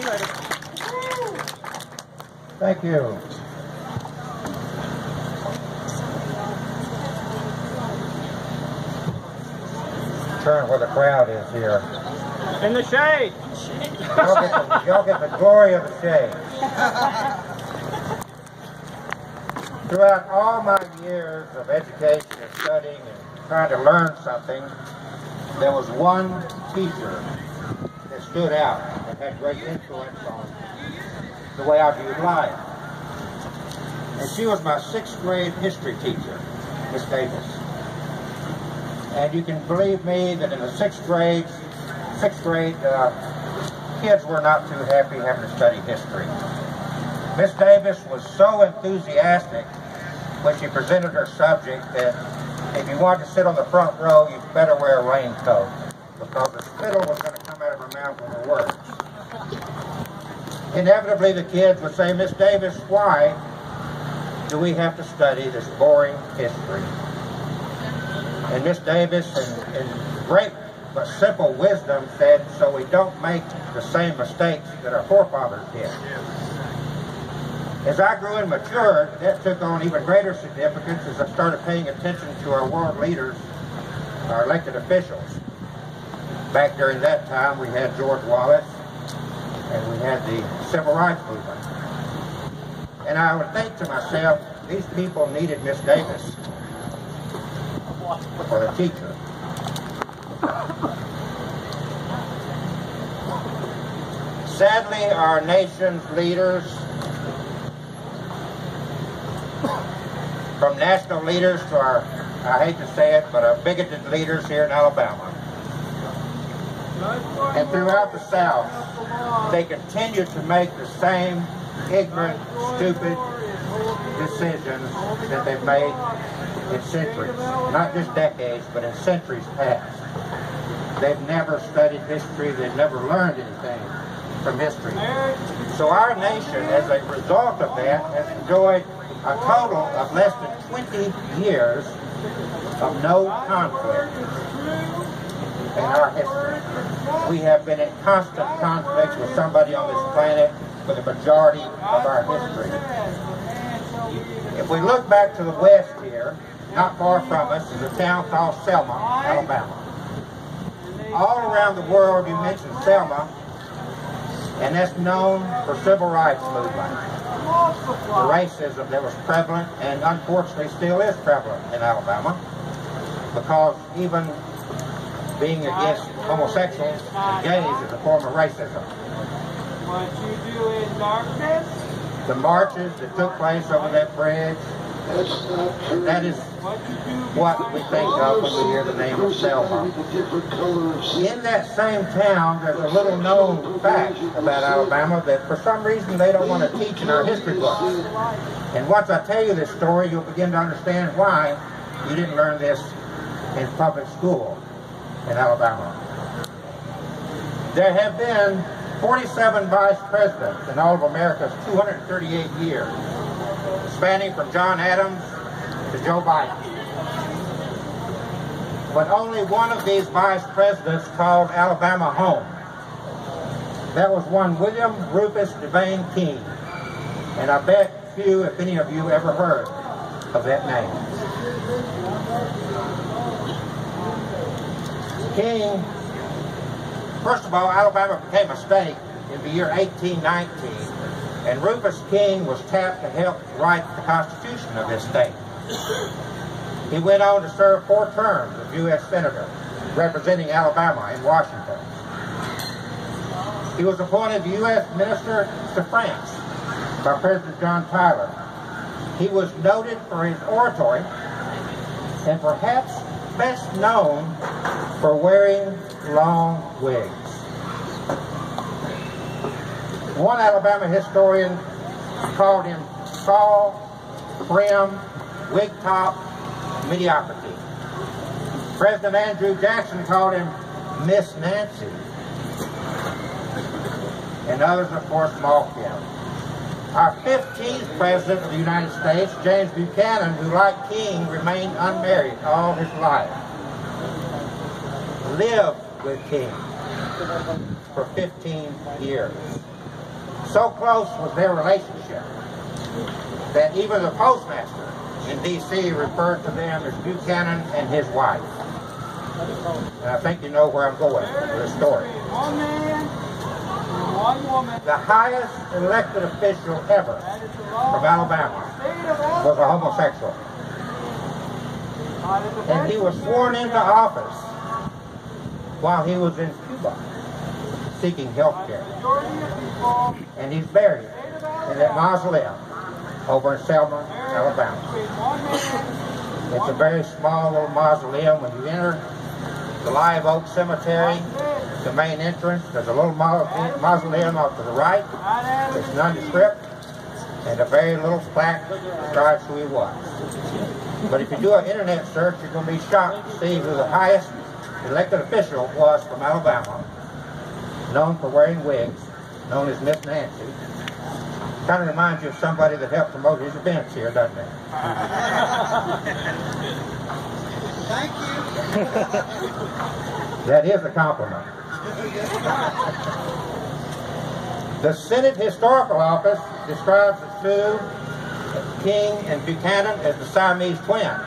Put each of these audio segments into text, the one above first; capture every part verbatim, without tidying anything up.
Thank you. Turn where the crowd is here. In the shade. Y'all get the, y'all get the glory of the shade. Throughout all my years of education and studying and trying to learn something, there was one teacher that stood out and had great influence on the way I viewed life. And she was my sixth grade history teacher, Miss Davis. And you can believe me that in the sixth grade, sixth grade, uh, kids were not too happy having to study history. Miss Davis was so enthusiastic when she presented her subject that if you wanted to sit on the front row, you better wear a raincoat, because the spittle was going to come out of her mouth with her words. Inevitably, the kids would say, Miss Davis, why do we have to study this boring history? And Miss Davis, in, in great but simple wisdom, said, so we don't make the same mistakes that our forefathers did. As I grew and matured, that took on even greater significance as I started paying attention to our world leaders, our elected officials. Back during that time, we had George Wallace, and we had the Civil Rights Movement. And I would think to myself, these people needed Miss Davis for a teacher. Sadly, our nation's leaders, from national leaders to our, I hate to say it, but our bigoted leaders here in Alabama, and throughout the South, they continue to make the same ignorant, stupid decisions that they've made in centuries, not just decades, but in centuries past. They've never studied history, they've never learned anything from history. So our nation, as a result of that, has enjoyed a total of less than twenty years of no conflict in our history. We have been in constant conflict with somebody on this planet for the majority of our history. If we look back to the west here, not far from us is a town called Selma, Alabama. All around the world you mention Selma, and that's known for civil rights movement. The racism that was prevalent and unfortunately still is prevalent in Alabama, because even being against homosexuals and gays is a form of racism. What you do in darkness? The marches that took place over that bridge, that is what we think of when we hear the name of Selma. In that same town, there's a little known fact about Alabama that for some reason they don't want to teach in our history books. And once I tell you this story, you'll begin to understand why you didn't learn this in public school in Alabama. There have been forty-seven vice presidents in all of America's two hundred thirty-eight years, spanning from John Adams to Joe Biden. But only one of these vice presidents called Alabama home. That was one William Rufus Devane King. And I bet few, if any of you, ever heard of that name. King, first of all, Alabama became a state in the year eighteen nineteen, and Rufus King was tapped to help write the Constitution of this state. He went on to serve four terms as U S Senator, representing Alabama in Washington. He was appointed U S Minister to France by President John Tyler. He was noted for his oratory and perhaps best known for wearing long wigs. One Alabama historian called him tall, prim, wig top, mediocrity. President Andrew Jackson called him Miss Nancy. And others, of course, mocked him. Our fifteenth President of the United States, James Buchanan, who, like King, remained unmarried all his life, lived with King for fifteen years. So close was their relationship that even the postmaster in D C referred to them as Buchanan and his wife. And I think you know where I'm going with this story. One man, one woman. The highest elected official ever from Alabama was a homosexual. And he was sworn into office while he was in Cuba seeking health care. And he's buried in that mausoleum over in Selma, Alabama. It's a very small little mausoleum. When you enter the Live Oak Cemetery, the main entrance, there's a little mausoleum off to the right. It's nondescript, and a very little plaque describes who he was. But if you do an internet search, you're going to be shocked to see who the highest elected official was from Alabama, known for wearing wigs, known as Miss Nancy. Kind of reminds you of somebody that helped promote his events here, doesn't it? Thank you. That is a compliment. The Senate Historical Office describes the two, King and Buchanan, as the Siamese twins.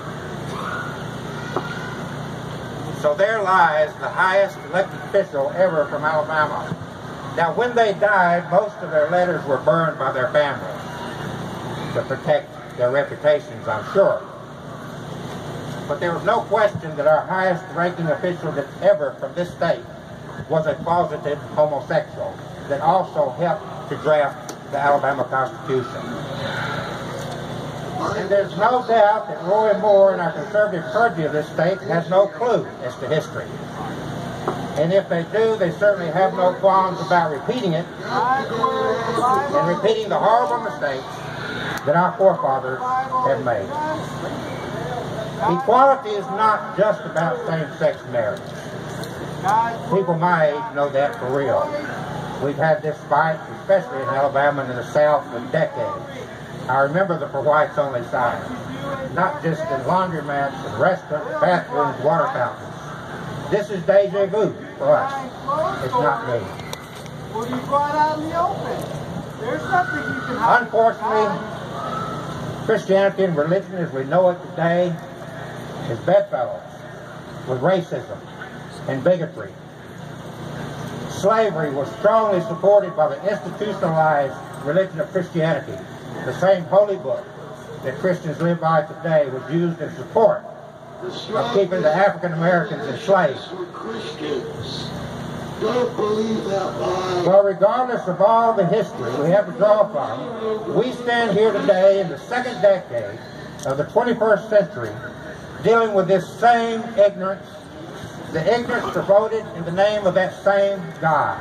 So there lies the highest elected official ever from Alabama. Now, when they died, most of their letters were burned by their families to protect their reputations, I'm sure. But there was no question that our highest ranking official that ever from this state was a closeted homosexual that also helped to draft the Alabama Constitution. And there's no doubt that Roy Moore and our conservative clergy of this state has no clue as to history. And if they do, they certainly have no qualms about repeating it and repeating the horrible mistakes that our forefathers have made. Equality is not just about same-sex marriage. People my age know that for real. We've had this fight, especially in Alabama and in the South, for decades. I remember the for whites only sign, not just in laundromats and restaurants, bathrooms, water fountains. This is deja vu for us. It's not me. Well, you go out in the open. There's nothing you can hide. Unfortunately, Christianity and religion as we know it today is bedfellows with racism and bigotry. Slavery was strongly supported by the institutionalized religion of Christianity. The same holy book that Christians live by today was used in support of keeping the African Americans enslaved. Well, regardless of all the history we have to draw from, we stand here today in the second decade of the twenty-first century dealing with this same ignorance, the ignorance devoted in the name of that same God.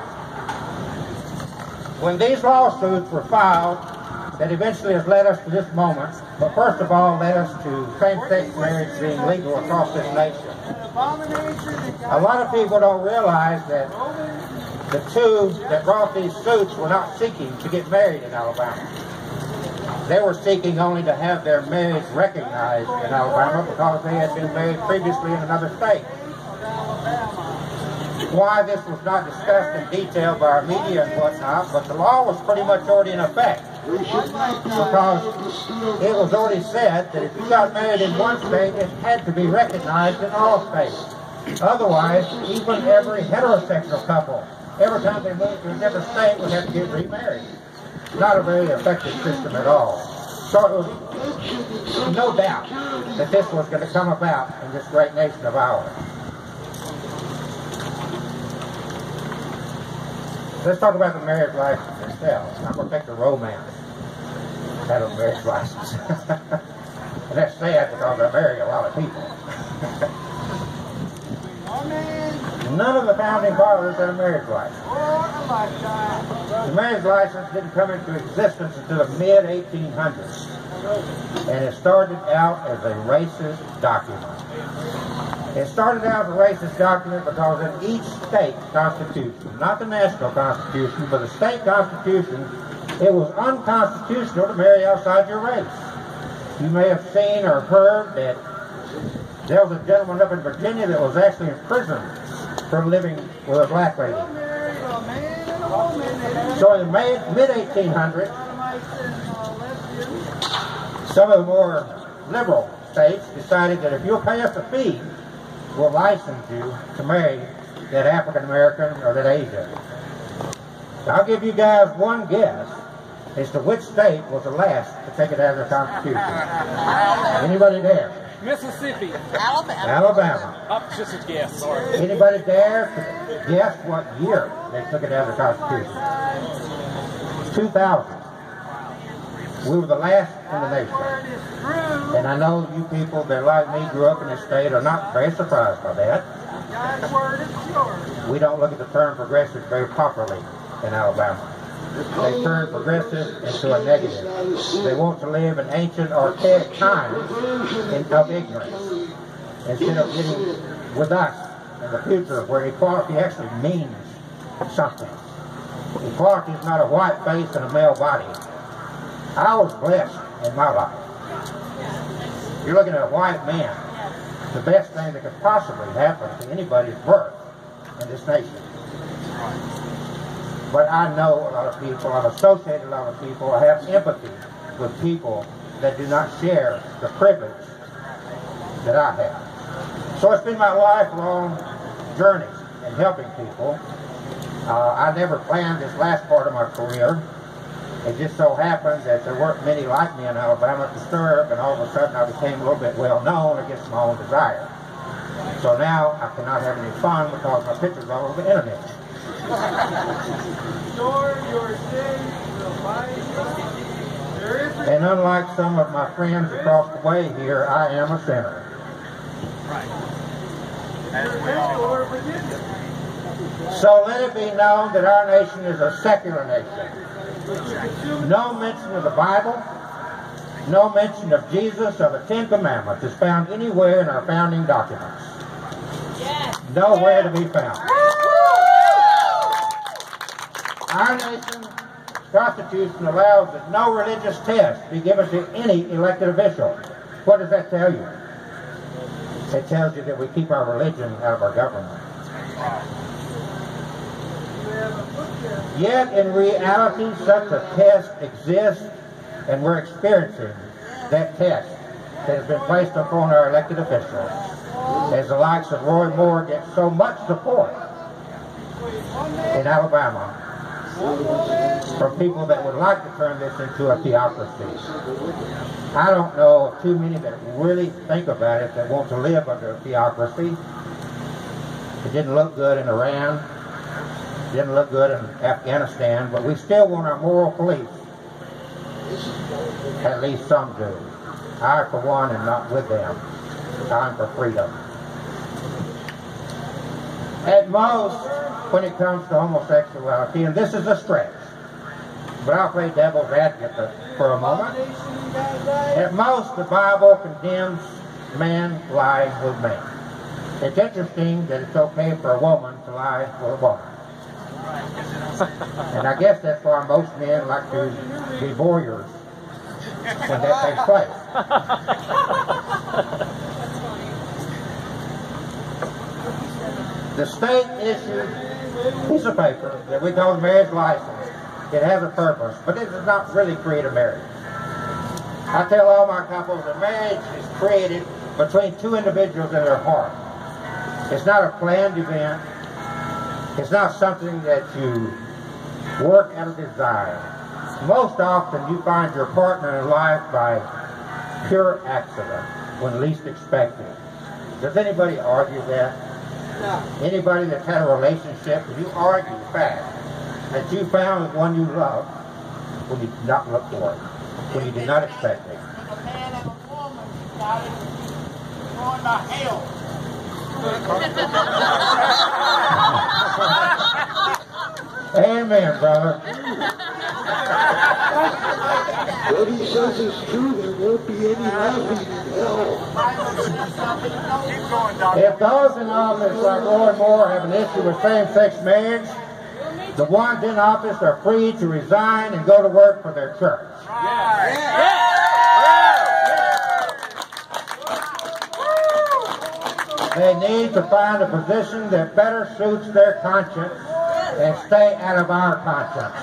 When these lawsuits were filed, that eventually has led us to this moment, but first of all led us to same-sex marriage being legal across this nation. A lot of people don't realize that the two that brought these suits were not seeking to get married in Alabama. They were seeking only to have their marriage recognized in Alabama because they had been married previously in another state. Why this was not discussed in detail by our media and whatnot, but the law was pretty much already in effect. Because it was already said that if you got married in one state, it had to be recognized in all states. Otherwise, even every heterosexual couple, every time they moved to a different state, would have to get remarried. Not a very effective system at all. So it was no doubt that this was going to come about in this great nation of ours. Let's talk about the marriage license itself. I'm going to take the romance out of marriage license. And that's sad because I marry a lot of people. None of the founding fathers had a marriage license. The marriage license didn't come into existence until the mid eighteen hundreds. And it started out as a racist document. It started out as a racist document because in each state constitution, not the national constitution, but the state constitution, it was unconstitutional to marry outside your race. You may have seen or heard that there was a gentleman up in Virginia that was actually in prison for living with a black lady. So in the mid eighteen hundreds, some of the more liberal states decided that if you'll pay us a fee, we'll license you to marry that African American or that Asian. So I'll give you guys one guess as to which state was the last to take it out of their Constitution. Anybody there? Mississippi. Alabama. Alabama. Oh, just a guess, sorry. Anybody dare to guess what year they took it out of the Constitution? two thousand. We were the last in the nation. And I know you people that like me grew up in this state are not very surprised by that. We don't look at the term progressive very properly in Alabama. They turn progressive into a negative. They want to live in ancient, archaic times of ignorance instead of getting with us in the future where equality actually means something. Equality is not a white face and a male body. I was blessed in my life. You're looking at a white man. The best thing that could possibly happen to anybody's birth in this nation. But I know a lot of people, I've associated a lot of people, I have empathy with people that do not share the privilege that I have. So it's been my lifelong journey in helping people. Uh, I never planned this last part of my career. It just so happened that there weren't many like me in Alabama to serve, and all of a sudden I became a little bit well known against my own desire. So now I cannot have any fun because my picture's all over the internet. And unlike some of my friends across the way here, I am a sinner. So let it be known that our nation is a secular nation. No mention of the Bible, no mention of Jesus or the Ten Commandments is found anywhere in our founding documents. Nowhere to be found. Our nation's Constitution allows that no religious test be given to any elected official. What does that tell you? It tells you that we keep our religion out of our government. Yet in reality, such a test exists, and we're experiencing that test that has been placed upon our elected officials, as the likes of Roy Moore get so much support in Alabama from people that would like to turn this into a theocracy. I don't know of too many that really think about it that want to live under a theocracy. It didn't look good in Iran. Didn't look good in Afghanistan, but we still want our moral police. At least some do. I, for one, am not with them. Time for freedom. At most, when it comes to homosexuality, and this is a stretch, but I'll play devil's advocate for a moment. At most, the Bible condemns man lying with man. It's interesting that it's okay for a woman to lie with a woman. And I guess that's why most men like to be voyeurs when that takes place. The state issued a piece of paper that we call the marriage license. It has a purpose, but it does not really create a marriage. I tell all my couples that marriage is created between two individuals in their heart. It's not a planned event. It's not something that you work out of desire. Most often you find your partner in life by pure accident, when least expected. Does anybody argue that? No. Anybody that's had a relationship, you argue the fact that you found the one you love when you did not look for it, when you did not expect it. A man and a woman started going to hell. Amen, brother. What he says is true. There won't be any laughing in hell. If those in office like Roy Moore have an issue with same-sex marriage, the ones in office are free to resign and go to work for their church. Yeah. Yeah. They need to find a position that better suits their conscience and stay out of our conscience.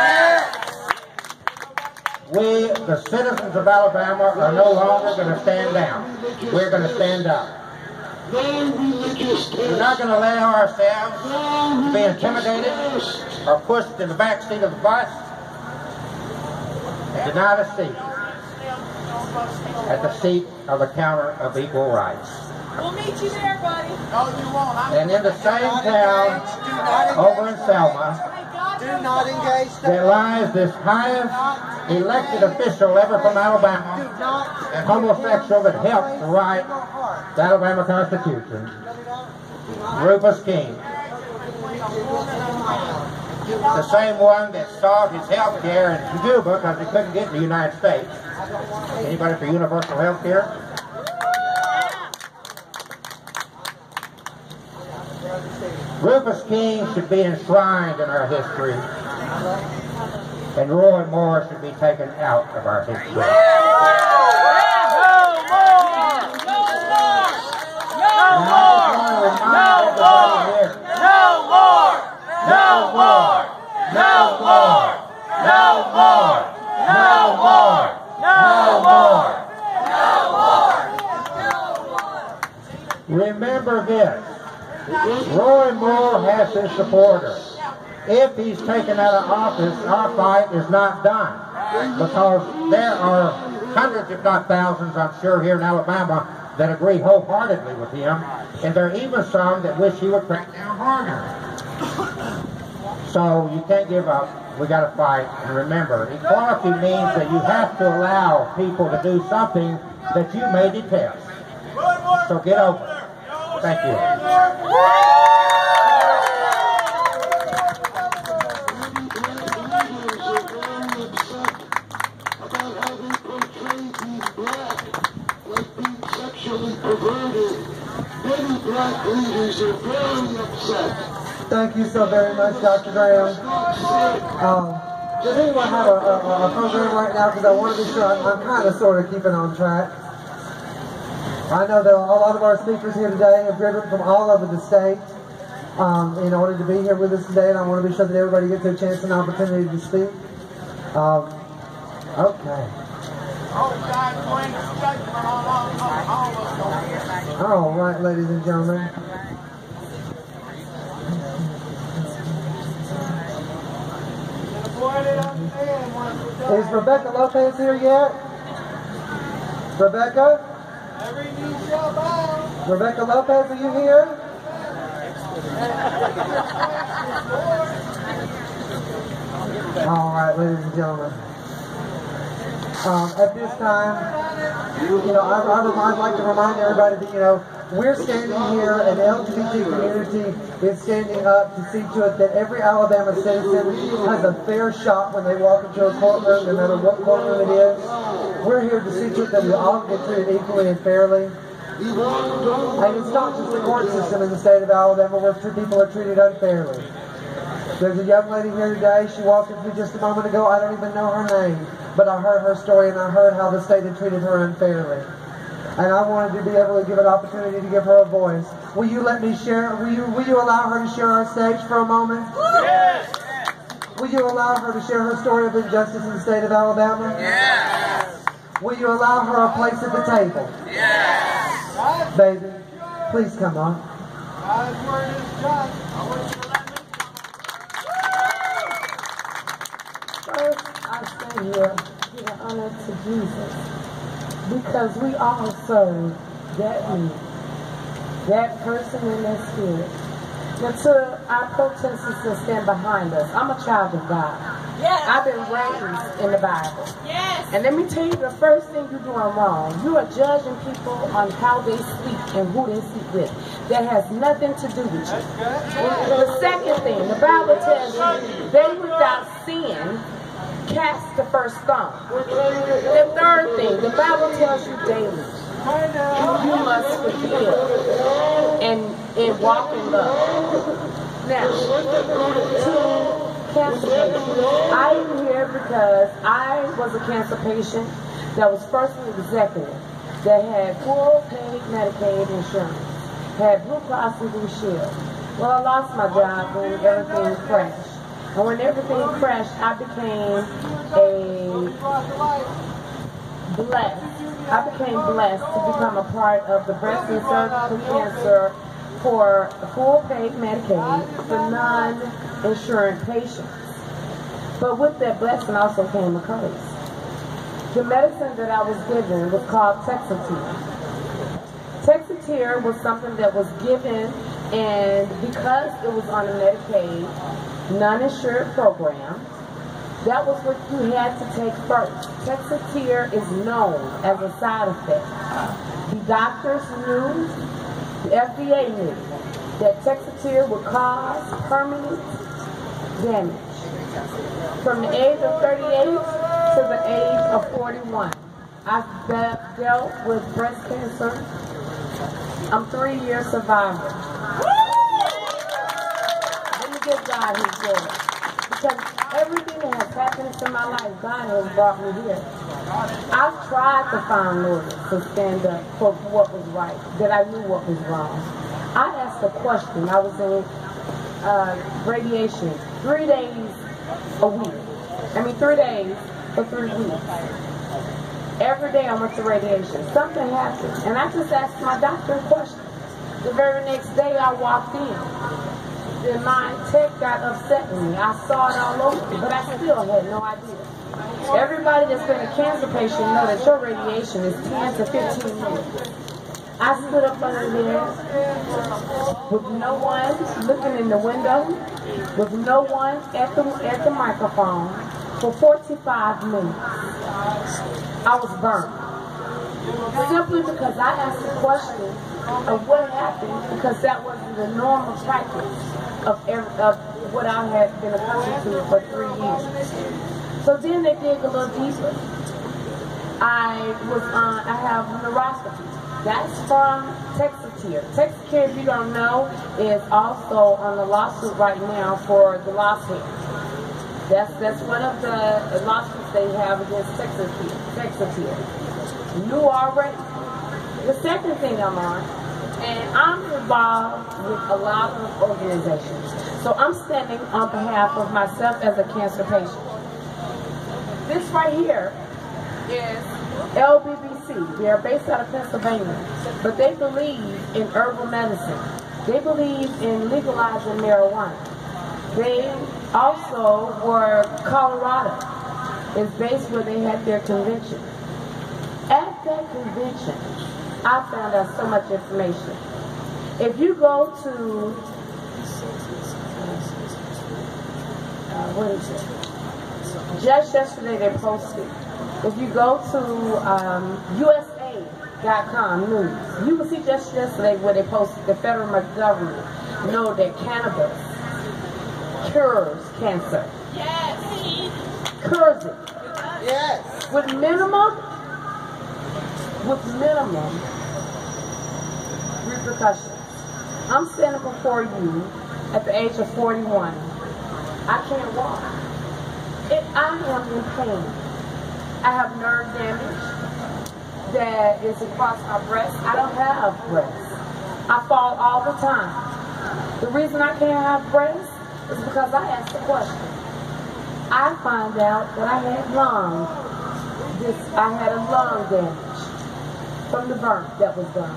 We, the citizens of Alabama, are no longer going to stand down. We're going to stand up. We're not going to allow ourselves to be intimidated or pushed in the back seat of the bus and denied a seat at the seat of the counter of equal rights. We'll meet you there, buddy. No, you won't. I'm And in the same town over in Selma, Do not engage. there lies this highest elected official ever from Alabama, and homosexual that helped to write the Alabama Constitution, Rufus King. The same one that sought his health care in Cuba because he couldn't get in the United States. Anybody for universal health care? Rufus King should be enshrined in our history, and Roy Moore should be taken out of our history. No more! No more! No more! No more! No more! No more! No more! No more! No more! No more! Remember this. Roy Moore has his supporters. If he's taken out of office, our fight is not done. Because there are hundreds, if not thousands, I'm sure, here in Alabama that agree wholeheartedly with him. And there are even some that wish he would crack down harder. So you can't give up. We got to fight. And remember, equality means that you have to allow people to do something that you may detest. So get over it. Thank you. Many black leaders are very upset. Thank you so very much, Doctor Graham. Um, does anyone have a, a, a program right now? Because I want to be sure I'm, I'm kind of sort of keeping on track. I know that a lot of our speakers here today have driven from all over the state um, in order to be here with us today, and I want to be sure that everybody gets a chance and opportunity to speak. Um, okay. All right, ladies and gentlemen. Is Rebecca Lopez here yet? Rebecca? Rebecca Lopez, are you here? All right, ladies and gentlemen. Um, at this time, you know, I, I, I'd like to remind everybody that, you know, we're standing here, and the L G B T community is standing up to see to it that every Alabama citizen has a fair shot when they walk into a courtroom, no matter what courtroom it is. We're here to see to it that we all get treated equally and fairly. And it's not just the court system in the state of Alabama where people are treated unfairly. There's a young lady here today. She walked in here just a moment ago. I don't even know her name, but I heard her story and I heard how the state had treated her unfairly. And I wanted to be able to give an opportunity to give her a voice. Will you let me share? Will you, will you allow her to share our stage for a moment? Yes! Will you allow her to share her story of injustice in the state of Alabama? Yes! Will you allow her a place at the table? Yes! Baby, please come on. God's word is just. First, I stand here giving honor to Jesus because we all serve that need, that person in that spirit. Now, to our protesters that stand behind us, I'm a child of God. Yes. I've been raised in the Bible. Yes. And let me tell you the first thing you're doing wrong. You are judging people on how they speak and who they speak with. That has nothing to do with you. The second thing, the Bible tells you, they without sin cast the first stone. The third thing, the Bible tells you daily, you must forgive and, and walk in love. Now, to cancer patients, I am here because I was a cancer patient that was first an executive that had full paid Medicaid insurance, had Blue Cross and Blue Shield, Well, I lost my job when everything crashed. And when everything crashed, I became a blessed. I became blessed to become a part of the breast and cervical cancer for full paid Medicaid for non-insurance patients. But with that blessing also came a curse. The medicine that I was given was called Texatir. Texatir was something that was given, and because it was on a Medicaid non-insured program, that was what you had to take first. Texatir is known as a side effect. The doctors knew, the F D A knew, that Texatir would cause permanent damage. From the age of thirty-eight to the age of forty-one, I've de- dealt with breast cancer. I'm three year survivor. Let me give God his glory. Because everything that has happened in my life, God has brought me here. I've tried to find lawyers to stand up for what was right, that I knew what was wrong. I asked a question. I was in uh, radiation three days a week. I mean, three days for three weeks. Every day I went to radiation. Something happened. And I just asked my doctor a question. The very next day I walked in. Then my tech got upset with me. I saw it all over me, but I still had no idea. Everybody that's been a cancer patient know that your radiation is ten to fifteen minutes. I stood up under there with no one looking in the window, with no one at the at the microphone for forty-five minutes. I was burned. Simply because I asked the question of what happened, because that wasn't the normal practice of, every, of what I had been accustomed to for three years. So then they dig a little deeper. I was on, I have neuroscopy. That's from Texatir. Texatir, if you don't know, is also on the lawsuit right now for the lost hair. That's that's one of the lawsuits they have against Texatir. Texatir. You already. The second thing I'm on, and I'm involved with a lot of organizations. So I'm standing on behalf of myself as a cancer patient. This right here is L B B C. They are based out of Pennsylvania, but they believe in herbal medicine. They believe in legalizing marijuana. They also were, Colorado is based where they had their convention. At that convention, I found out so much information. If you go to, uh, what is it? Just yesterday they posted. If you go to um, U S A dot com news, you will see just yesterday where they posted the federal government know that cannabis cures cancer. Yes. Cures it. Yes. With minimum, with minimum repercussions. I'm standing before you at the age of forty-one. I can't walk. It, I am in pain. I have nerve damage that is across my breast. I don't have breasts. I fall all the time. The reason I can't have breasts is because I asked the question. I find out that I had lung, this, I had a lung damage from the burn that was done.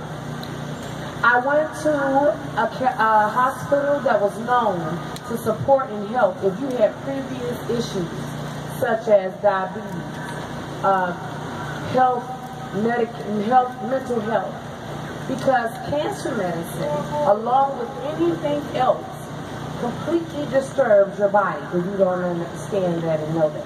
I went to a, a hospital that was known to support and help if you had previous issues such as diabetes, uh, health, medic, health, mental health, because cancer medicine, along with anything else, completely disturbs your body if you don't understand that and know that.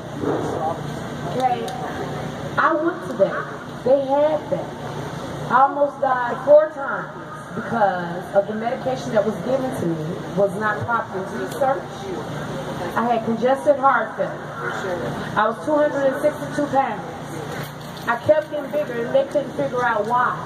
Okay? I went to that. They had that. I almost died four times because of the medication that was given to me was not properly researched. I had congested heart failure. I was two hundred sixty-two pounds. I kept getting bigger and they couldn't figure out why.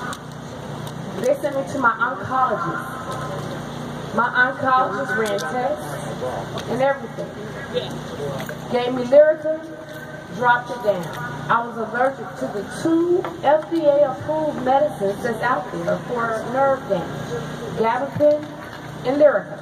They sent me to my oncologist. My oncologist ran tests and everything. Gave me Lyrica, dropped it down. I was allergic to the two F D A approved medicines that's out there for nerve damage. Gabapentin in Lyrica.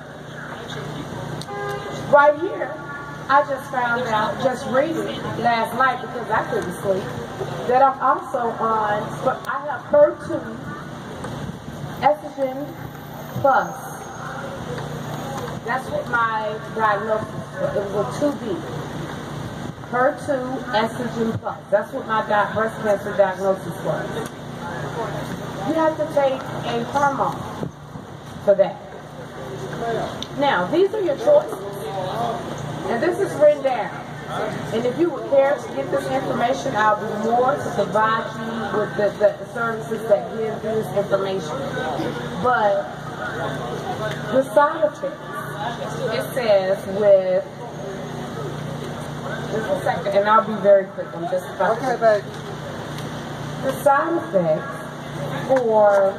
Right here, I just found out, just reading last night because I couldn't sleep, that I'm also on, but I have H E R two, estrogen plus. That's what my diagnosis was. It was two B. H E R two, estrogen plus. That's what my di breast cancer diagnosis was. You have to take a hormone for that. Now, these are your choices. And this is written down. And if you would care to get this information, I'll be more to provide you with the, the services that give this information. But the side effects, it says with, just a second, and I'll be very quick. I'm just about Okay, to. babe. The side effects for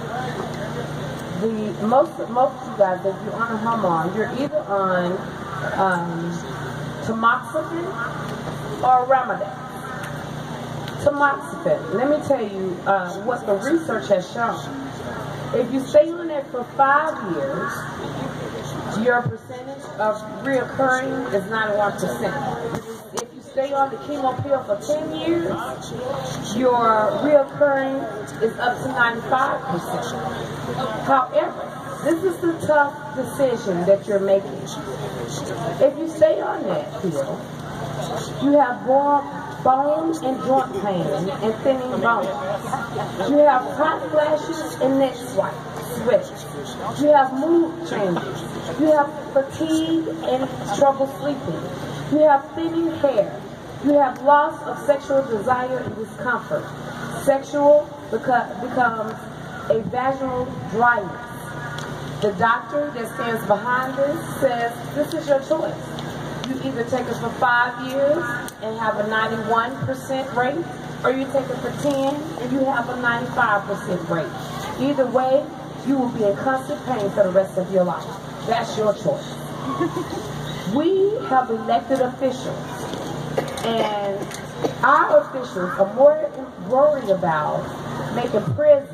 the most most of you guys, if you're on a hormone, you're either on um, tamoxifen or Ramadan. Tamoxifen. Let me tell you uh, what the research has shown. If you stay on it for five years, your percentage of reoccurring is ninety-one percent. If you stay on the chemo pill for ten years, your reoccurring is up to ninety-five percent. However, this is the tough decision that you're making. If you stay on that pill, you have bone, bone and joint pain and thinning bones. You have hot flashes and neck sweat. You have mood changes. You have fatigue and trouble sleeping. You have thinning hair. You have loss of sexual desire and discomfort. Sexual beca becomes a vaginal dryness. The doctor that stands behind this says this is your choice. You either take it for five years and have a ninety-one percent rate, or you take it for ten and you have a ninety-five percent rate. Either way, you will be in constant pain for the rest of your life. That's your choice. We have elected officials, and our officials are more worried about making prisons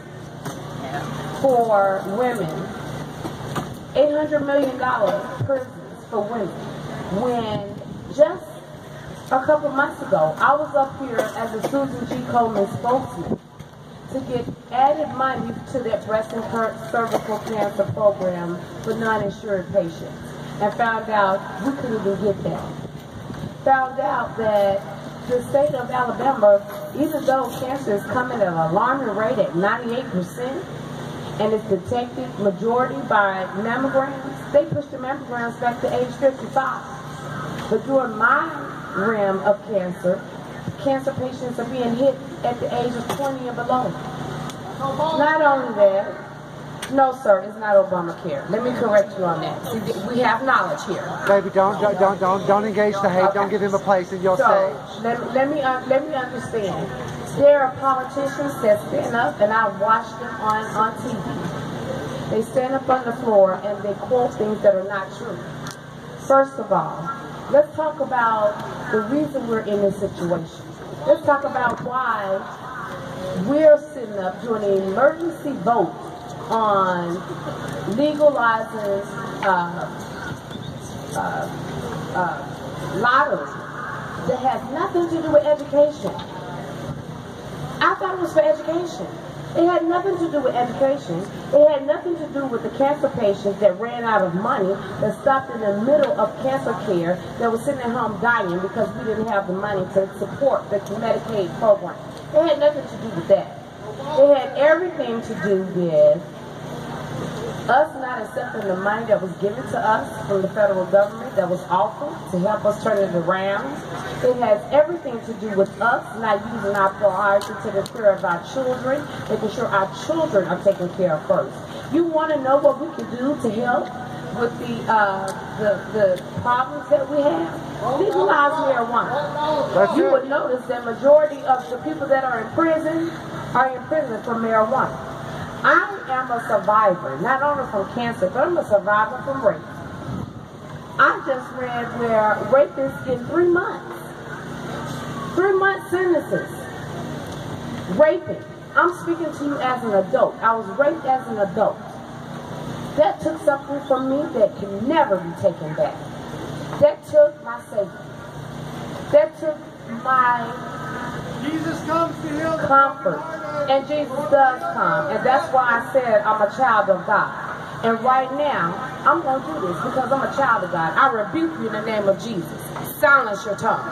for women, eight hundred million dollars prisons for women, when just a couple months ago, I was up here as a Susan G. Komen spokesman to get added money to that breast and cervical cancer program for non-insured patients, and found out we couldn't even get that. Found out that the state of Alabama, even though cancer is coming at an alarming rate at ninety-eight percent, and it's detected majority by mammograms, they pushed the mammograms back to age fifty-five. But during my realm of cancer, cancer patients are being hit at the age of twenty and below. Not only that, no sir, it's not Obamacare. Let me correct you on that. See, we have knowledge here. Baby, don't don't don't don't, don't engage the hate. Okay. Don't give him a place in your so, stage. Let, let me uh, let me understand. There are politicians that stand up, and I watch them on on T V. They stand up on the floor and they quote things that are not true. First of all, let's talk about the reason we're in this situation. Let's talk about why we're sitting up doing an emergency vote on legalizing uh, uh, uh, lottery that has nothing to do with education. I thought it was for education. It had nothing to do with education. It had nothing to do with the cancer patients that ran out of money, that stopped in the middle of cancer care, that was sitting at home dying because we didn't have the money to support the Medicaid program. It had nothing to do with that. It had everything to do with us not accepting the money that was given to us from the federal government that was offered to help us turn it around. It has everything to do with us not using our priority to take care of our children, making sure our children are taken care of first. You want to know what we can do to help with the uh, the, the problems that we have? Legalize marijuana. That's you it. would notice that majority of the people that are in prison are in prison for marijuana. I am a survivor, not only from cancer, but I'm a survivor from rape. I just read where rapists get three months. Three month sentences. Raping. I'm speaking to you as an adult. I was raped as an adult. That took something from me that can never be taken back. That took my Savior. That took my Jesus comes to heal the comfort. And Jesus does come. And that's why I said I'm a child of God. And right now, I'm going to do this because I'm a child of God. I rebuke you in the name of Jesus. Silence your tongue.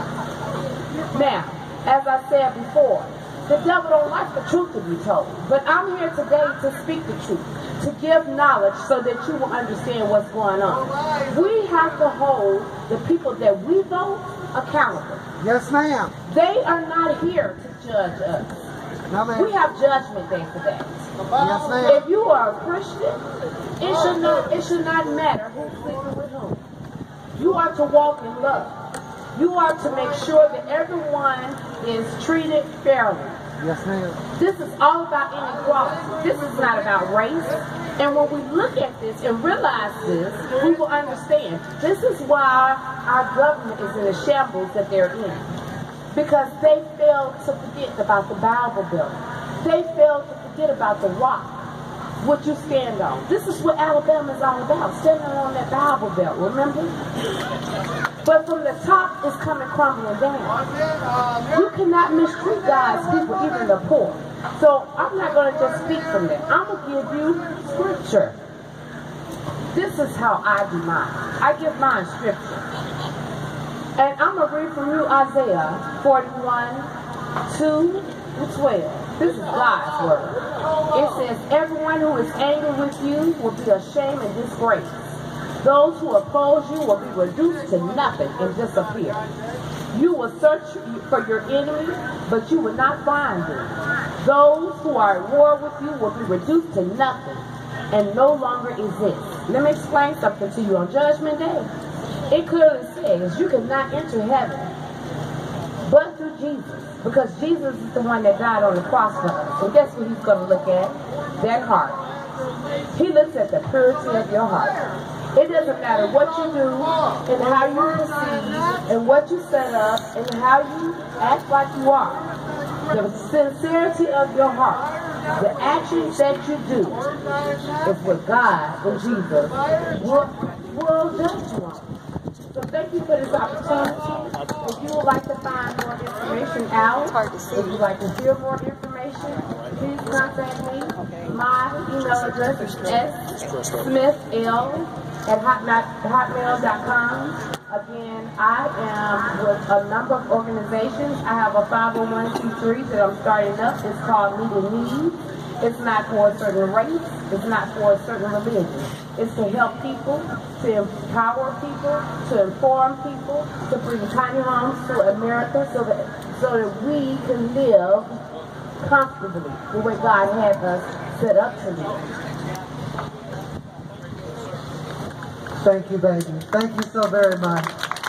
Now, as I said before, the devil don't like the truth to be told. But I'm here today to speak the truth, to give knowledge so that you will understand what's going on. We have to hold the people that we vote accountable. Yes, ma'am. They are not here to judge us. No, ma'am. We have judgment day today. Yes, ma'am. If you are a Christian, it should not it should not matter who's sleeping with whom. You are to walk in love. You are to make sure that everyone is treated fairly. Yes, ma'am. This is all about inequality. This is not about race. And when we look at this and realize this, we will understand. This is why our government is in the shambles that they're in. Because they failed to forget about the Bible Belt. They failed to forget about the rock, what you stand on. This is what Alabama is all about, standing on that Bible Belt, remember? But from the top, it's coming crumbling down. You cannot mistreat God's people, even the poor. So I'm not going to just speak from them. I'm going to give you scripture. This is how I do mine. I give mine scripture. And I'm going to read from you Isaiah forty-one, two to twelve. This is God's word. It says, everyone who is angry with you will be ashamed and disgraced. Those who oppose you will be reduced to nothing and disappear. You will search for your enemy, but you will not find them. Those who are at war with you will be reduced to nothing and no longer exist. Let me explain something to you on Judgment Day. It clearly says you cannot enter heaven but through Jesus, because Jesus is the one that died on the cross for us. And guess what he's going to look at? That heart. He looks at the purity of your heart. It doesn't matter what you do and how you proceed and what you set up and how you act like you are. The sincerity of your heart, the actions that you do is what God and Jesus will, will judge you on. So thank you for this opportunity. If you would like to find more information out, if you would like to hear more information, please contact me. My email address is s smith l at hotmail dot com. Again, I am with a number of organizations. I have a five oh one c three that I'm starting up. It's called Meet in Need. It's not for a certain race. It's not for a certain religion. It's to help people, to empower people, to inform people, to bring tiny homes to America so that, so that we can live comfortably the way God had us set up to live. Thank you, baby. Thank you so very much.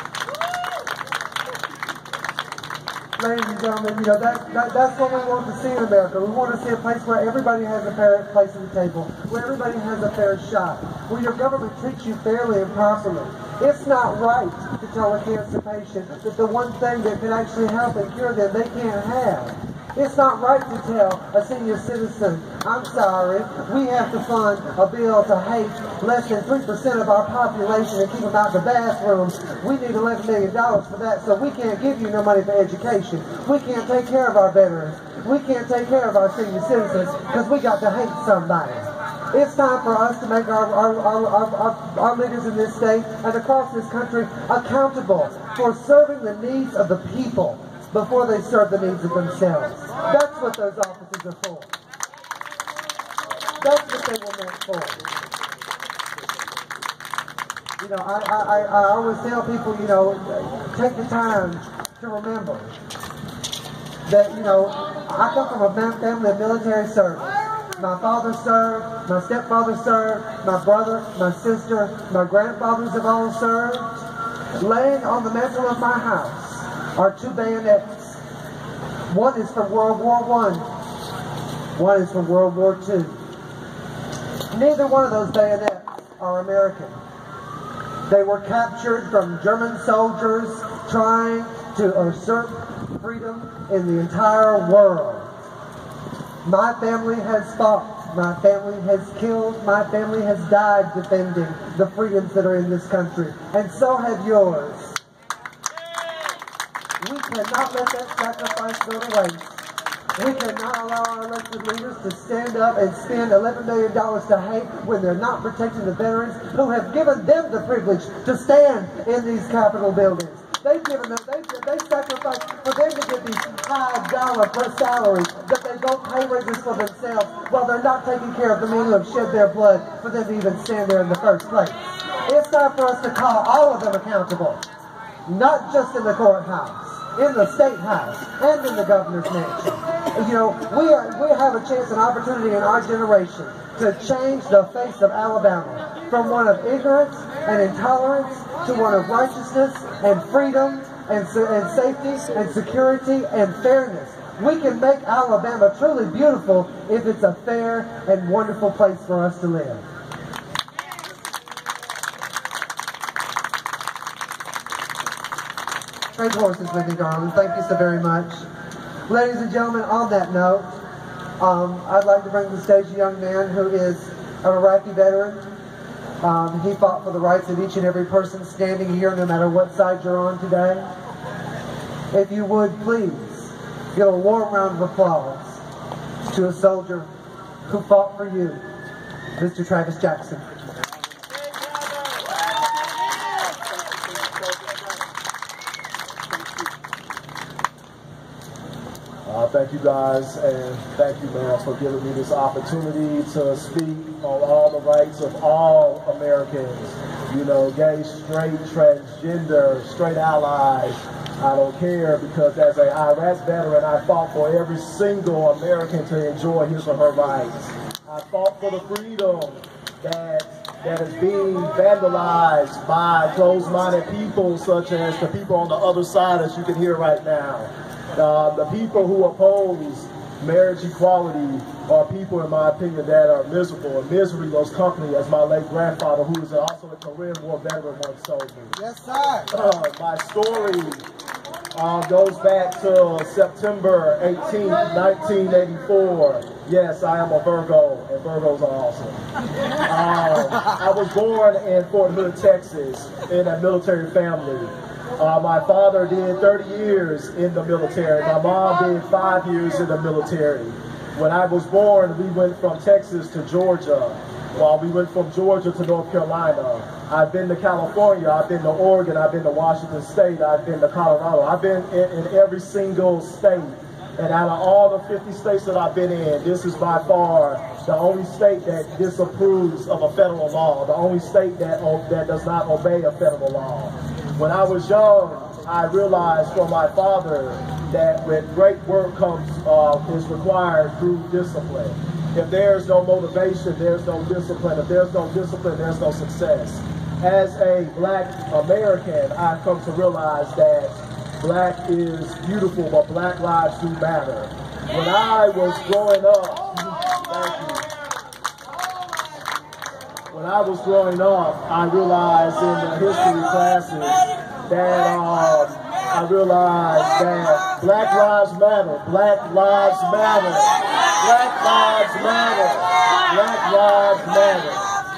Ladies and gentlemen, you know, that, that, that's what we want to see in America. We want to see a place where everybody has a fair place at the table, where everybody has a fair shot, where your government treats you fairly and properly. It's not right to tell a cancer patient that the one thing that can actually help and cure them they can't have. It's not right to tell a senior citizen, I'm sorry, we have to fund a bill to hate less than three percent of our population and keep them out the bathrooms. We need eleven million dollars for that, so we can't give you no money for education. We can't take care of our veterans. We can't take care of our senior citizens because we got to hate somebody. It's time for us to make our, our, our, our, our leaders in this state and across this country accountable for serving the needs of the people before they serve the needs of themselves. That's what those offices are for. That's what they were meant for. You know, I, I, I always tell people, you know, take the time to remember that, you know, I come from a family of military service. My father served, my stepfather served, my brother, my sister, my grandfathers have all served. Laying on the mantle of my house are two bayonets. One is from World War One. One is from World War Two. Neither one of those bayonets are American. They were captured from German soldiers trying to usurp freedom in the entire world. My family has fought My family has killed, my family has died defending the freedoms that are in this country. And so have yours. We cannot let that sacrifice go to waste. We cannot allow our elected leaders to stand up and spend eleven million dollars to hate when they're not protecting the veterans who have given them the privilege to stand in these Capitol buildings. They've given them, they, they sacrificed for them to get these high dollar per salaries that they don't pay wages for themselves while they're not taking care of the men who have shed their blood for them to even stand there in the first place. It's time for us to call all of them accountable, not just in the courthouse, in the state house, and in the governor's mansion. You know, we are we have a chance, an opportunity in our generation to change the face of Alabama from one of ignorance and intolerance to one of righteousness and freedom and, and safety and security and fairness. We can make Alabama truly beautiful if it's a fair and wonderful place for us to live. Trade horses with me, darling. Thank you so very much. Ladies and gentlemen, on that note, um, I'd like to bring to the stage a young man who is an Iraqi veteran. Um, he fought for the rights of each and every person standing here, no matter what side you're on today. If you would, please, give a warm round of applause to a soldier who fought for you, Mister Travis Jackson. Uh, thank you guys, and thank you, man, for giving me this opportunity to speak on all the rights of all Americans. You know, gay, straight, transgender, straight allies. I don't care, because as an Iraq veteran, I fought for every single American to enjoy his or her rights. I fought for the freedom that that is being vandalized by closed-minded people, such as the people on the other side, as you can hear right now. Uh, the people who oppose marriage equality are people, in my opinion, that are miserable. And misery loves company, as my late grandfather, who is also a Korean War veteran, once told me. Yes, sir. Uh, my story uh, goes back to September eighteenth, nineteen eighty-four. Yes, I am a Virgo, and Virgos are awesome. Um, I was born in Fort Hood, Texas, in a military family. Uh, my father did thirty years in the military. My mom did five years in the military. When I was born, we went from Texas to Georgia. While we went from Georgia to North Carolina. I've been to California, I've been to Oregon, I've been to Washington State, I've been to Colorado. I've been in, in every single state. And out of all the fifty states that I've been in, this is by far the only state that disapproves of a federal law, the only state that, that does not obey a federal law. When I was young, I realized from my father that with great work comes uh, is required through discipline. If there's no motivation, there's no discipline. If there's no discipline, there's no success. As a black American, I've come to realize that black is beautiful, but black lives do matter. When I was growing up, thank you. When I was growing up, I realized in the history classes that um, I realized that black lives matter. Black lives matter. Black lives matter. Black lives matter.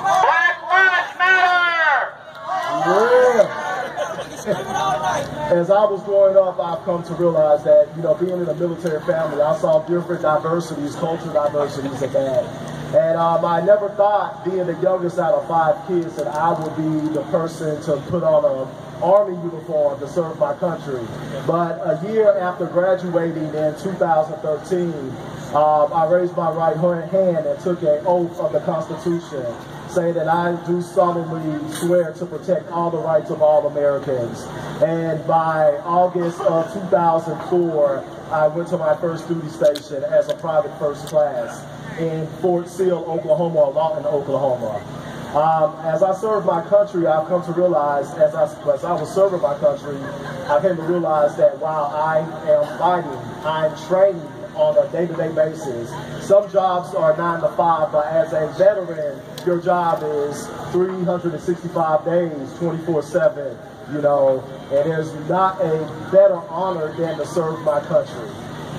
Black lives matter! Yeah. As I was growing up, I've come to realize that, you know, being in a military family, I saw different diversities, cultural diversities of that. And um, I never thought, being the youngest out of five kids, that I would be the person to put on an Army uniform to serve my country. But a year after graduating in two thousand thirteen, um, I raised my right hand and took an oath of the Constitution, saying that I do solemnly swear to protect all the rights of all Americans. And by August of two thousand four, I went to my first duty station as a private first class in Fort Sill, Oklahoma, or Lawton, Oklahoma. Um, as I served my country, I've come to realize, as I, as I was serving my country, I came to realize that while I am fighting, I'm training on a day-to-day basis. Some jobs are nine to five, but as a veteran, your job is three hundred sixty-five days, twenty-four seven, you know, and there's not a better honor than to serve my country.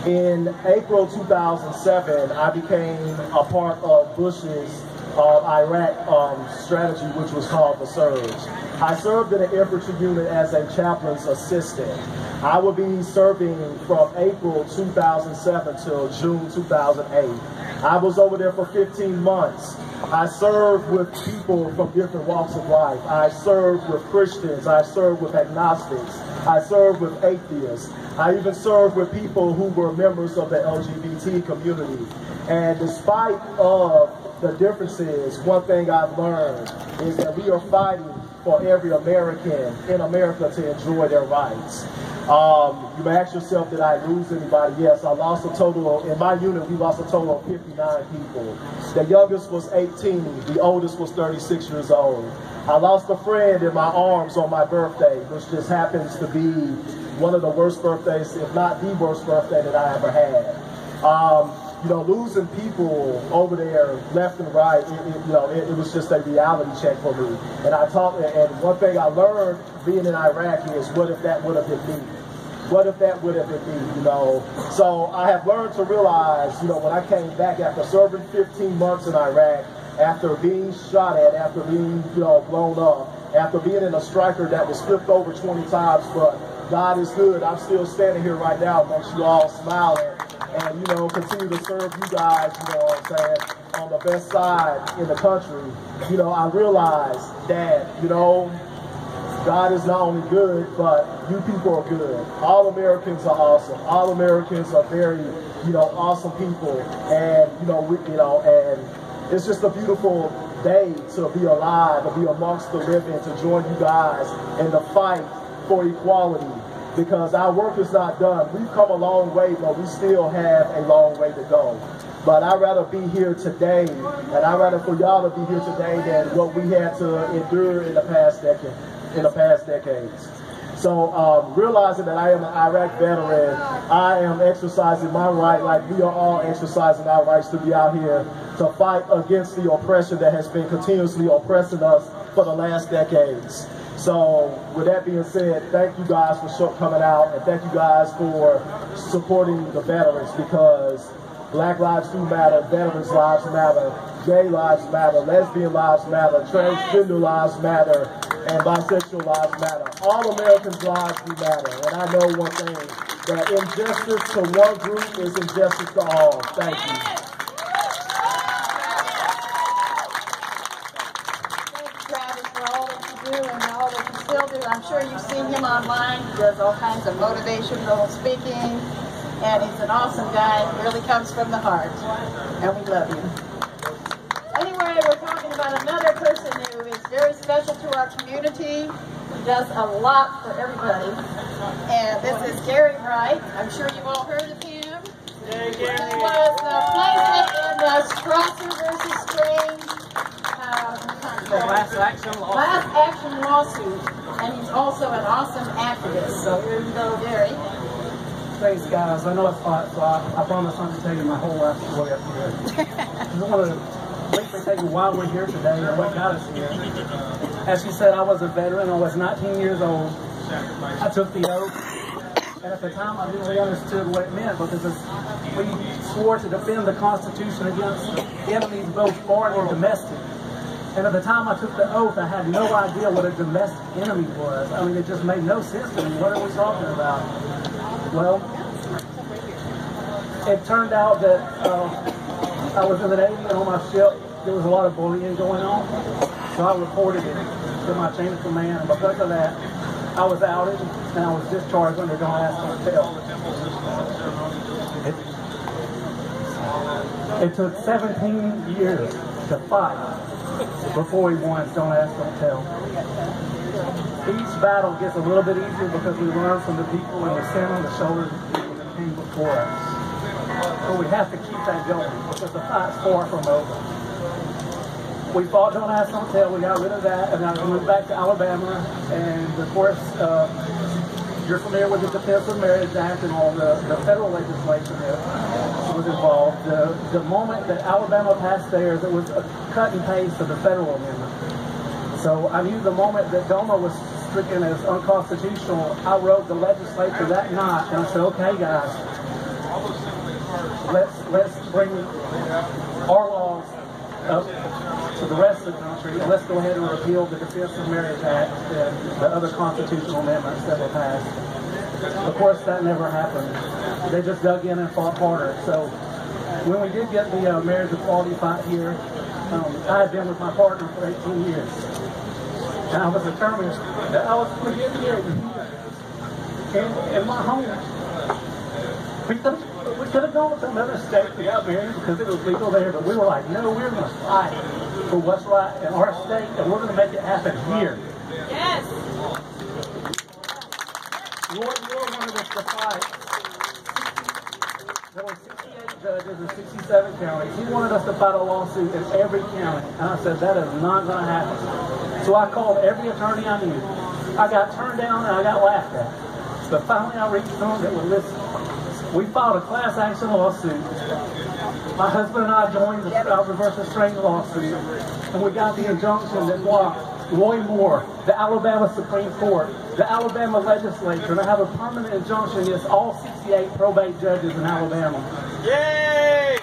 In April two thousand seven, I became a part of Bush's uh, Iraq um, strategy, which was called the Surge. I served in an infantry unit as a chaplain's assistant. I will be serving from April two thousand seven till June two thousand eight. I was over there for fifteen months. I served with people from different walks of life. I served with Christians. I served with agnostics. I served with atheists. I even served with people who were members of the L G B T community. And despite of the differences, one thing I've learned is that we are fighting for every American in America to enjoy their rights. Um, you may ask yourself, did I lose anybody? Yes, I lost a total, of, in my unit, we lost a total of fifty-nine people. The youngest was eighteen, the oldest was thirty-six years old. I lost a friend in my arms on my birthday, which just happens to be one of the worst birthdays, if not the worst birthday that I ever had. Um, you know, losing people over there left and right, it, it, you know, it, it was just a reality check for me. And I taught, and one thing I learned being in Iraq is, what if that would have been me? What if that would have been me, you know? So I have learned to realize, you know, when I came back after serving fifteen months in Iraq, after being shot at, after being, you know, blown up, after being in a striker that was flipped over twenty times, but God is good. I'm still standing here right now amongst you all smiling and, you know, continue to serve you guys, you know what I'm saying, on the best side in the country. You know, I realized that, you know, God is not only good, but you people are good. All Americans are awesome. All Americans are very, you know, awesome people. And, you know, we, you know, and it's just a beautiful day to be alive, to be amongst the living, to join you guys in the fight for equality. Because our work is not done. We've come a long way, but we still have a long way to go. But I'd rather be here today, and I'd rather for y'all to be here today than what we had to endure in the past decade, in the past decades. So um, realizing that I am an Iraq veteran, I am exercising my right, like we are all exercising our rights to be out here to fight against the oppression that has been continuously oppressing us for the last decades. So with that being said, thank you guys for coming out, and thank you guys for supporting the veterans, because Black lives do matter, veterans lives matter, gay lives matter, lesbian lives matter, transgender lives matter, and bisexual lives matter. All Americans' lives do matter. And I know one thing, that injustice to one group is injustice to all. Thank you. Thanks, Travis, for all that you do and all that you still do. I'm sure you've seen him online. He does all kinds of motivational speaking. And he's an awesome guy. He really comes from the heart. And we love you. Anyway, we're talking about another person who is very special to our community. He does a lot for everybody. And this is Gary Wright. I'm sure you've all heard of him. Hey, Gary. He was the plaintiff in the Strasser versus Strange uh, The last action lawsuit. last action lawsuit. And he's also an awesome activist. So here you go, Gary. Thanks, guys. I know it's hot, so I, I promise not to tell you my whole life story up here. I just want to briefly tell you why we're here today and what got us here. As you said, I was a veteran. I was nineteen years old. I took the oath, and at the time I didn't really understood what it meant, because we swore to defend the Constitution against enemies both foreign and domestic. And at the time I took the oath, I had no idea what a domestic enemy was. I mean, it just made no sense to me. What are we talking about? Well, it turned out that uh, I was in the Navy, and on my ship there was a lot of bullying going on. So I reported it to my chain of command, and because of that, I was outed and I was discharged under Don't Ask, Don't Tell. It, it took seventeen years to fight before we won Don't Ask, Don't Tell. Each battle gets a little bit easier because we learn from the people and we stand on the shoulders of the people that came before us. But we have to keep that going because the fight's far from over. We fought Don't Ask, Don't Tell. We got rid of that, and I moved back to Alabama. And of course, uh, you're familiar with the Defense of Marriage Act and all the, the federal legislation that was involved. The, the moment that Alabama passed theirs, it was a cut and paste of the federal amendment. So I knew the moment that DOMA was stricken as unconstitutional, I wrote the legislature that night and I said, okay guys, let's let's bring our laws up to the rest of the country, and let's go ahead and repeal the Defense of Marriage Act and the other constitutional amendments that were passed. Of course, that never happened. They just dug in and fought harder. So when we did get the uh, marriage equality fight here, um, I had been with my partner for eighteen years. And I was determined that I was going to get married in, in my home. We could, we could have gone to another state to get married because it was legal there, but we were like, no, we're going to fight for what's right in our state, and we're going to make it happen here. Yes. Lord Moore wanted us to fight. There were sixty-eight judges in sixty-seven counties. He wanted us to fight a lawsuit in every county. And I said, that is not going to happen. So I called every attorney I knew. I got turned down and I got laughed at. But finally I reached someone that would listen. We filed a class action lawsuit. My husband and I joined the Albert versus Strange lawsuit. And we got the injunction that blocked Roy Moore, the Alabama Supreme Court, the Alabama legislature, to have a permanent injunction against all sixty-eight probate judges in Alabama. Yay!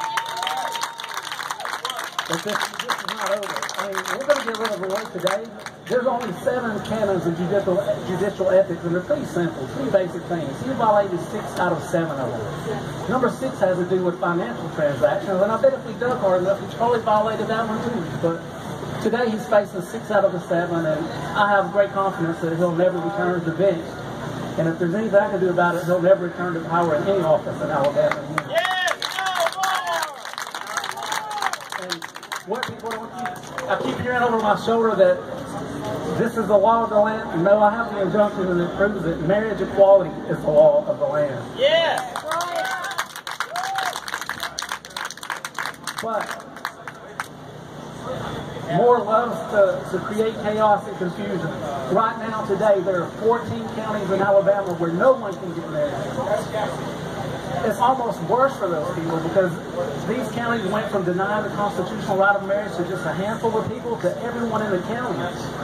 But this, this is not over. I mean, we're going to get rid of Roy today. There's only seven canons of judicial, judicial ethics, and they're pretty simple, three basic things. He violated six out of seven of them. Number six has to do with financial transactions, and I bet if we dug hard enough, he probably violated that one too. But today he's facing six out of the seven, and I have great confidence that he'll never return to the bench. And if there's anything I can do about it, he'll never return to power in any office in Alabama again. Yes! No more! And what people don't keep, I keep hearing over my shoulder that this is the law of the land. No, I have the injunction and it proves it. Marriage equality is the law of the land. Yes! But Moore loves to, to create chaos and confusion. Right now, today, there are fourteen counties in Alabama where no one can get married. It's almost worse for those people because these counties went from denying the constitutional right of marriage to just a handful of people to everyone in the county.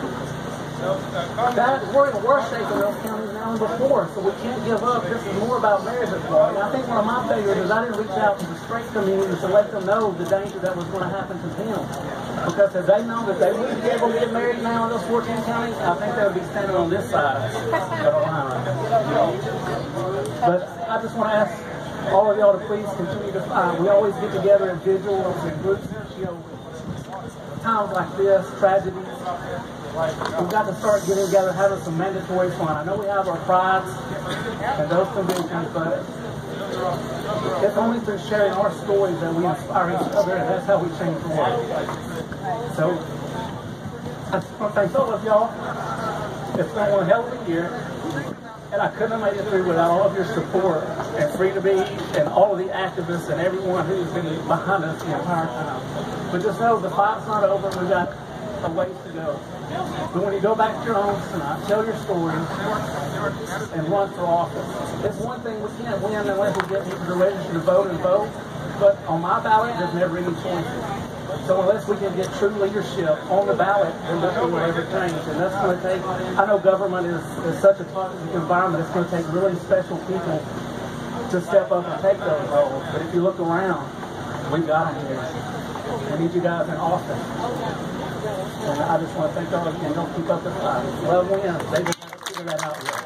That, we're in a worse shape in those counties now than before, so we can't give up. This is more about marriage equality. I think one of my failures is I didn't reach out to the straight community to let them know the danger that was going to happen to them. Because had they known that they wouldn't be able to get married now in those fourteen counties, I think they would be standing on this side of the line. But I just want to ask all of y'all to please continue to fight. We always get together in vigils and groups, you know, times like this, tragedies. We've got to start getting together, having some mandatory fun. I know we have our prides and those conventions, but it's only through sharing our stories that we inspire each other, and that's how we change the world. So, I just want to thank all of y'all. It's been one hell of a year, and I couldn't have made it through without all of your support, and Free to Be, and all of the activists, and everyone who's been behind us the entire time. But just know the fight's not over, and we've got a ways to go. But when you go back to your homes tonight, tell your story and run for office. It's one thing we can't win unless we get people to register to vote and vote, but on my ballot, there's never any choices. So unless we can get true leadership on the ballot, then nothing will ever change. And that's going to take, I know government is, is such a toxic environment, it's going to take really special people to step up and take those roles. But if you look around, we've got them here. We need you guys in office. And I just want to thank all of you, and don't keep up the fight. Love wins. They just have to figure that out yet.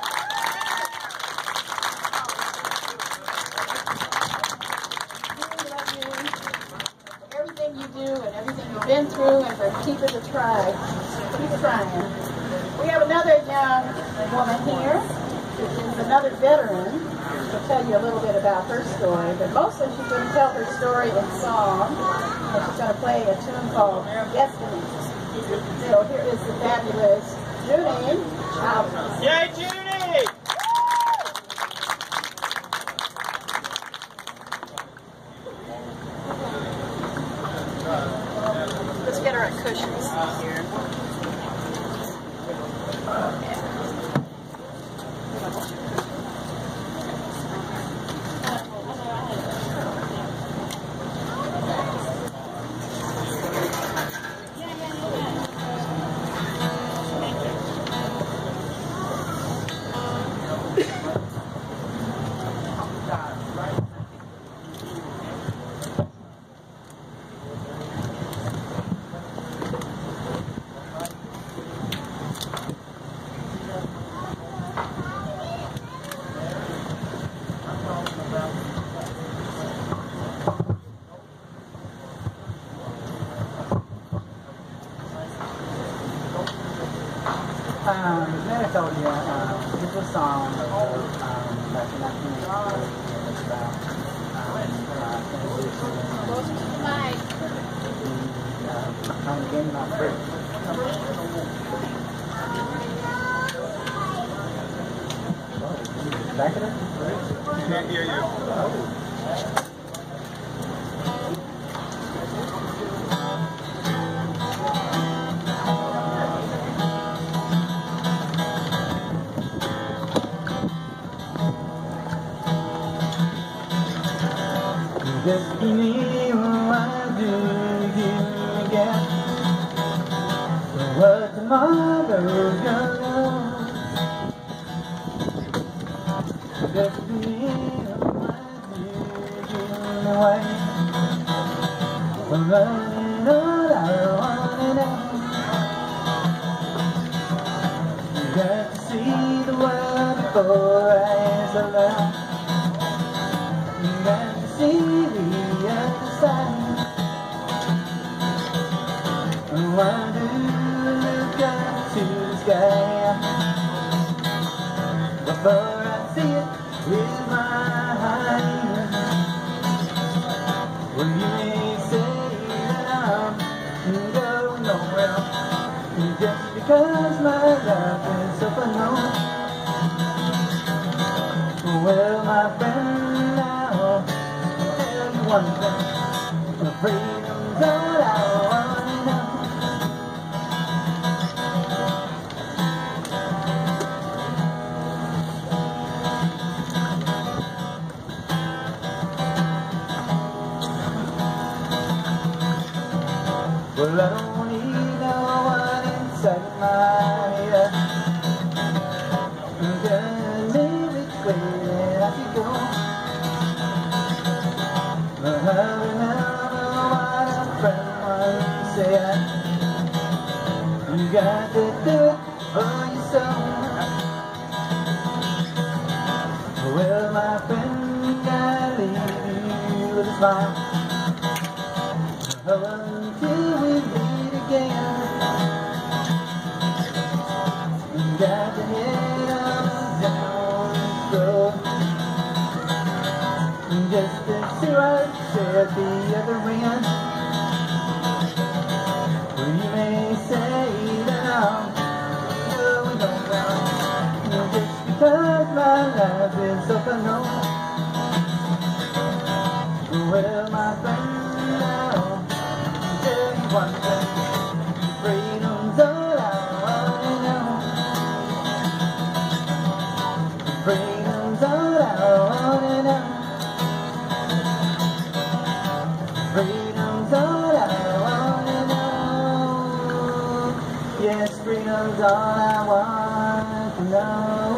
We love you for everything you do and everything you've been through, and for keeping the try. Keep trying. We have another young woman here, which is another veteran. She'll tell you a little bit about her story, but mostly she's going to tell her story in song, and she's going to play a tune called Destiny. So here is the fabulous Judy Alvarez. Yay, Judy! Let's get her a cushion seat here. a song that wrote um, back in nineteen eighty-three. It was about um, uh, transition and uh, trying to gain my freedom. Back it up. Can't hear you. Destiny, why do you get what tomorrow's gonna? Destiny, why do you wait? I'm running all I wanna know. You got to see the world before eyes are loud. You got to see the other side. Why do you look up to the sky? Before I see it with my eyes, well, you may say that I'm going nowhere just because my life is so unknown. Well, my friend, I'll tell you one thing: freedom's all I wanna know. Well, I don't need no one inside my head. Just leave it clear as you go. But I remember what a friend once said: you got to do it for yourself. Well, my friend, I leave you with a smile. Oh, until we meet again, you got to head on down the road, just to see what said the other end. Well, you may say that I'm going nowhere just because my life is so unknown. Well, my friend, one thing, freedom's all I wanna know. Freedom's all I wanna know. Freedom's all I wanna know. Yes, freedom's all I want to know.